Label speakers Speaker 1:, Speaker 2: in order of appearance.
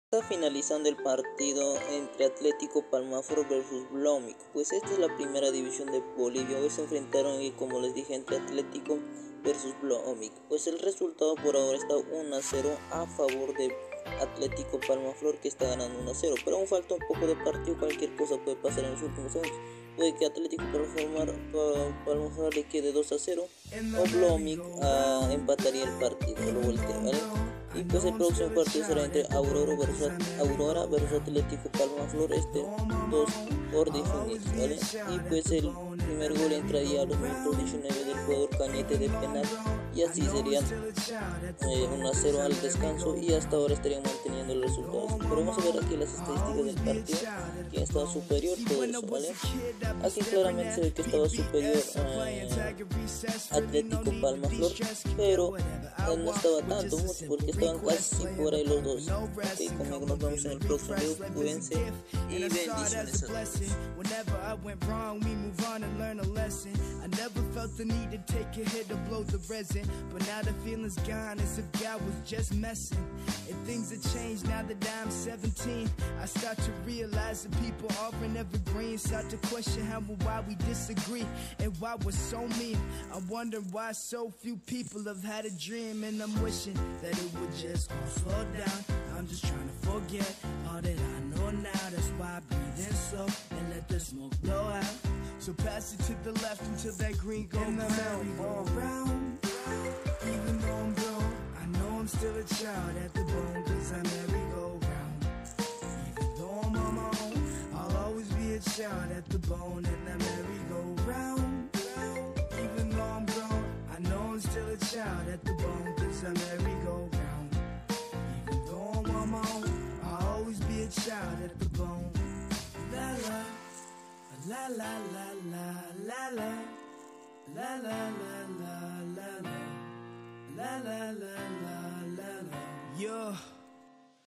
Speaker 1: Está finalizando el partido entre Atletico Palmaflor versus Blooming. Pues esta es la primera división de Bolivia. Hoy se enfrentaron y como les dije entre Atletico versus Blooming. Pues el resultado por ahora está 1-0 a favor de Atletico Palmaflor, que está ganando 1-0. Pero aún falta un poco de partido, cualquier cosa puede pasar en los últimos años. Puede que Atletico Palmaflor le quede 2-0 o Blooming empataría el partido, lo voltea, ¿vale? Y pues el próximo partido será entre Aurora versus Atletico Palmaflor, 2 por definir, ¿vale? Y pues el primer gol entraría a los minutos 19 del jugador Cañete de penal, y así serían 1-0 al descanso, y hasta ahora estarían manteniendo el resultado. Pero vamos a ver aquí las estadísticas del partido, quién estaba superior, todo eso, ¿vale? Aquí claramente se ve que estaba superior Atletico Palmaflor, pero no estaba tanto, mucho, porque estaban casi por ahí los dos. Ok, conmigo nos vemos en el próximo video, cuídense y bendiciones a todos.
Speaker 2: I never felt the need to take a hit to blow the resin, but now the feeling's gone as if God was just messing. And things have changed now that I'm 17. I start to realize that people aren't evergreen. Start to question how and why we disagree and why we're so mean. I wonder why so few people have had a dream, and I'm wishing that it would just all slow down. I'm just trying to forget all that I know now. That's why I breathe in slow and let the smoke blow out. So pass it to the left until that green goes merry-go-round. Even though I'm grown, I know I'm still a child at the bone, 'cause I merry-go-round. Even though I'm on my own, I'll always be a child at the bone and I merry-go-round. Even though I'm grown, I know I'm still a child at the bone, 'cause I merry-go-round. Even though I'm on my own, I'll always be a child at the bone. La la. La la la la la la la la la la la la la la la la la.